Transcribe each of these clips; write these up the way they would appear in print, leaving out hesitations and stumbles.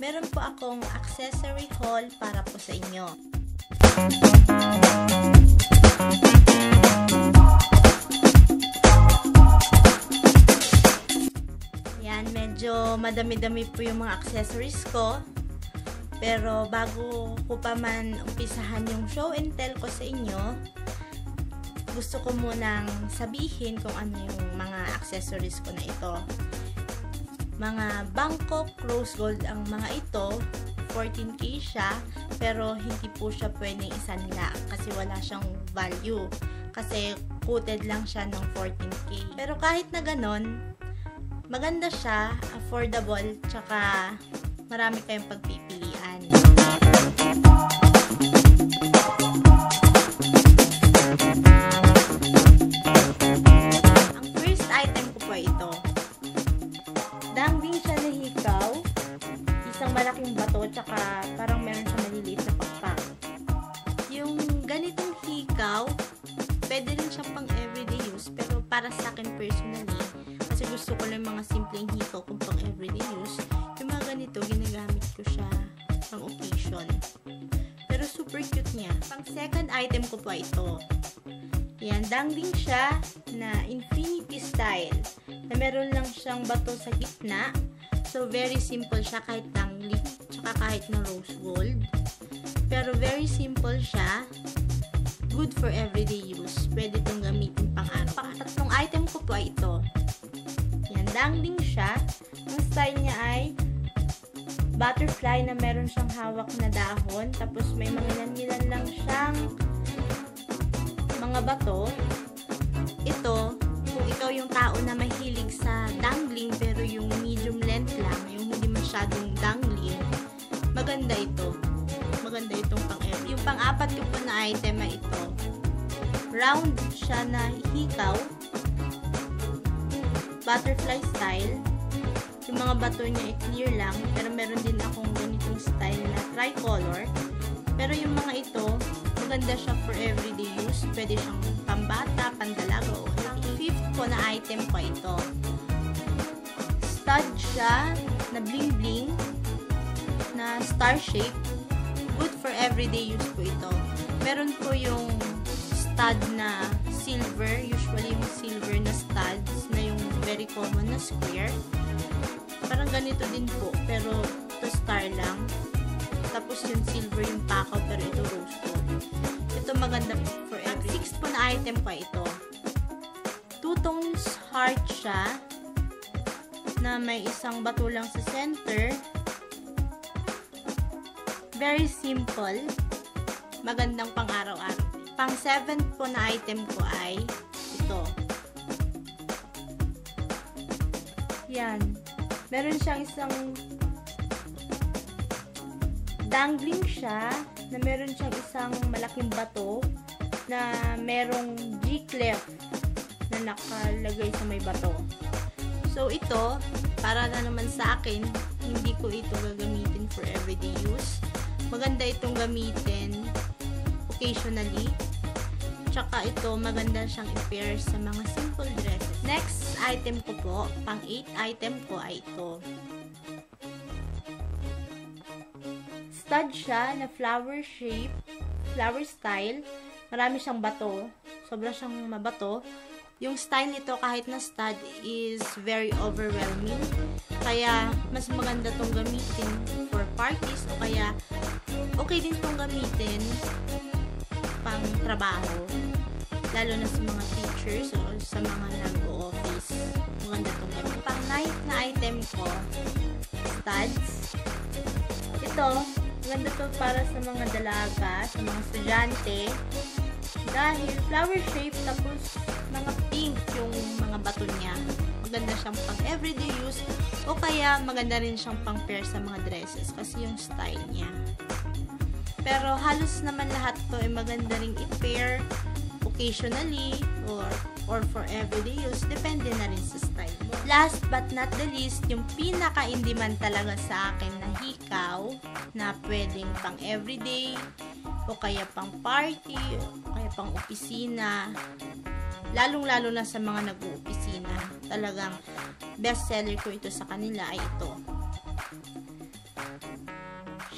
meron po akong accessory haul para po sa inyo. Yan, medyo madami-dami po yung mga accessories ko. Pero bago ko pa man umpisahan yung show and tell ko sa inyo, gusto ko munang sabihin kung ano yung mga accessories ko na ito. Mga Bangkok Rose Gold ang mga ito, 14K siya, pero hindi po siya pwedeng isanla kasi wala siyang value. Kasi coated lang siya ng 14K. Pero kahit na ganon, maganda siya, affordable, tsaka marami kayong pagpipilian. Ang first item ko po ito. Dangling siya na hikaw, isang malaking bato, tsaka parang meron siya maliliit na pakpak. Yung ganitong hikaw, pwede rin siyang pang everyday use, pero para sa akin personally, kasi gusto ko lang mga simpleng hikaw kung pang everyday use, yung mga ganito, ginagamit ko siya pang occasion. Pero super cute niya. Pang second item ko po ito. Yan, dangling siya na infinity style, na meron lang siyang bato sa gitna. So, very simple siya kahit dangling, tsaka kahit na rose gold. Pero very simple siya. Good for everyday use. Pwede itong gamitin pang araw. Pang-tatlong item ko po ay ito. Yan, dangling siya. Ang style niya ay butterfly na meron siyang hawak na dahon. Tapos may mga ilan lang siyang mga bato. Ito, kung ikaw yung tao na mahilig sa dangling pero yung medium length lang, yung hindi masyadong dangling, maganda ito. Maganda itong pang-every. Yung pang-apat ko po na item ay ito. Round siya na hikaw. Butterfly style. Yung mga bato niya ay clear lang, pero meron din akong ganitong style na tricolor. Pero yung mga ito, maganda siya for everyday use. Pwede siyang pambata, pandalaga, o ang fifth ko na item ko ito. Stud siya na bling bling, na star shape. Good for everyday use po ito. Meron po yung stud na silver, usually yung silver na studs, na yung very common na square. Parang ganito din po, pero ito star lang. Tapos yung silver yung pakaw, pero ito rose gold. Ito maganda for every. Sixth po na item pa ito. Two tones heart siya, na may isang bato lang sa center. Very simple. Magandang pang araw-araw. Pang seventh po na item ko ay ito. Yan. Meron siyang isang dangling siya, na meron siyang isang malaking bato na merong G-clef na nakalagay sa may bato. So, ito, para na naman sa akin, hindi ko ito gagamitin for everyday use. Maganda itong gamitin occasionally. Tsaka ito, maganda siyang i-pair sa mga simple dresses. Next item ko po, pang 8 item ko ay ito. Stud siya na flower shape, flower style. Marami siyang bato. Sobra siyang mabato. Yung style nito kahit na stud is very overwhelming. Kaya mas maganda tong gamitin for parties o kaya okay din tong gamitin pang trabaho. Lalo na sa mga teachers o sa mga nag-o-office. Maganda itong gamitin. Pang 9th na item ko, studs. Ito, maganda to para sa mga dalaga, sa mga estudyante. Dahil flower shape, tapos mga pink yung mga bato niya. Maganda siyang pang everyday use o kaya maganda rin siyang pang pair sa mga dresses kasi yung style niya. Pero halos naman lahat to ay maganda ring i-pair occasionally or for everyday use. Depende na rin sa style mo. Last but not the least, yung pinaka-in-demand talaga sa akin na hikaw na pwedeng pang everyday o kaya pang party o kaya pang opisina. Lalong-lalo na sa mga nag-uopisina. Talagang best seller ko ito sa kanila ay ito.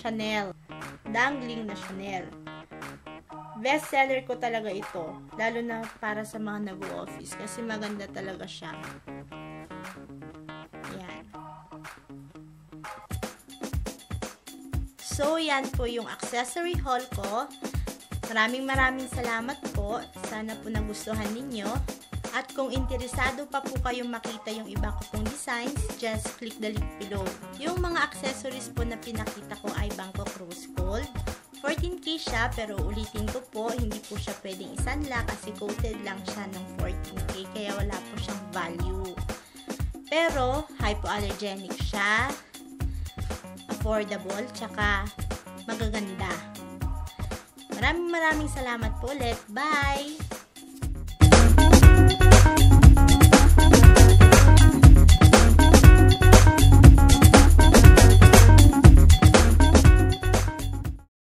Chanel. Dangling na Chanel. Best seller ko talaga ito. Lalo na para sa mga nag-office. Kasi maganda talaga siya. Yan. So, yan po yung accessory haul ko. Maraming salamat po. Sana po nagustuhan ninyo. At kung interesado pa po kayong makita yung iba ko pong designs, just click the link below. Yung mga accessories po na pinakita ko ay Bangkok Rose Gold. 14K siya, pero ulitin ko po, hindi po siya pwedeng isanla kasi coated lang siya ng 14K, kaya wala po siyang value. Pero, hypoallergenic siya, affordable, tsaka magaganda. Maraming salamat po ulit. Bye!